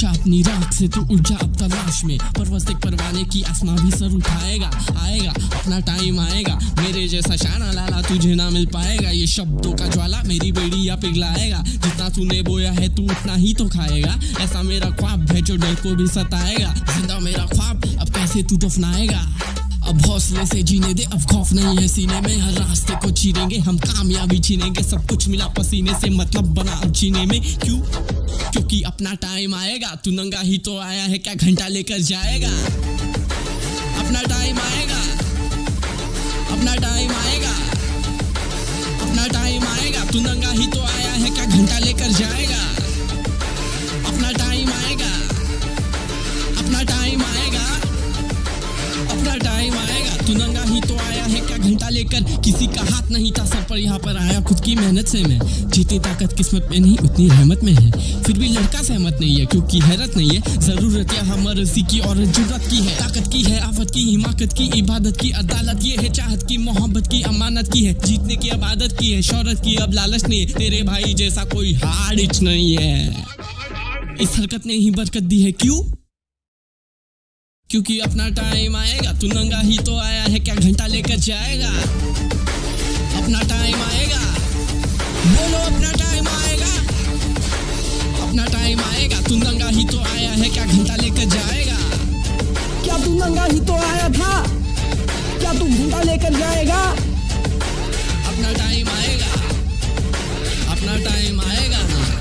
बचा अपनी राख से तू उड़ जा अब तलाश में, परवस एक परवाने की आसमां भी सर उठाएगा। आएगा अपना टाइम आएगा, मेरे जैसा शाना लाला तुझे ना मिल पाएगा। ये शब्दों का ज्वाला मेरी बेड़ी या पिघलाएगा, जितना तूने बोया है तू उतना ही तो खाएगा। ऐसा मेरा ख्वाब है जो डर को भी सताएगा, जिंदा मेरा ख्वाब अब कैसे तू दफनाएगा। अब हौसले से जीने दे, अब खौफ नहीं है सीने में, हर रास्ते को चीरेंगे हम, कामयाबी छीनेंगे। सब कुछ मिला पसीने से, मतलब बना अब जीने में। क्यों? क्योंकि अपना टाइम आएगा। तू नंगा ही तो आया है, क्या घंटा लेकर जाएगा? अपना टाइम आएगा, अपना टाइम आएगा, अपना टाइम आएगा। तू नंगा ही तो आया है, क्या घंटा लेकर जाएगा? अपना टाइम आएगा, अपना टाइम आएगा, अपना टाइम आएगा। तू नंगा ही तो आया है, क्या घंटा लेकर? किसी का हाथ नहीं था सर पर, यहाँ पर आया खुद की मेहनत से मैं। जितनी ताकत किस्मत में नहीं उतनी रहमत में है, फिर भी लड़का सहमत नहीं है क्योंकि हैरत नहीं है। जरूरत है हमर रसी की और जरूरत की है, ताकत की है, आफत की, हिमाकत की, इबादत की, अदालत ये है, चाहत की, मोहब्बत की, अमानत की है, जीतने की अब आदत की है, शौहरत की अब लालच नहीं है। तेरे भाई जैसा कोई हारिच नहीं है, इस हरकत ने ही बरकत दी है। क्यों? क्योंकि अपना टाइम आएगा। तू नंगा ही तो आया है, क्या घंटा लेकर जाएगा? अपना टाइम आएगा, बोलो अपना टाइम आएगा, अपना टाइम आएगा। तू नंगा ही तो आया है, क्या घंटा लेकर जाएगा? क्या तू नंगा ही तो आया था? क्या तू घंटा लेकर जाएगा? अपना टाइम आएगा, अपना टाइम आएगा।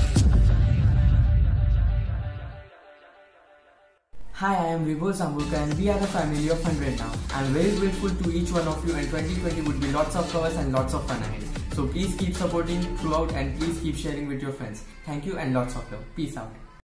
Hi, I am Vibhu Sambulka and we are a family of 100 now. I am very grateful to each one of you, and 2020 would be lots of covers and lots of fun ahead. So please keep supporting throughout and please keep sharing with your friends. Thank you and lots of love. Peace out.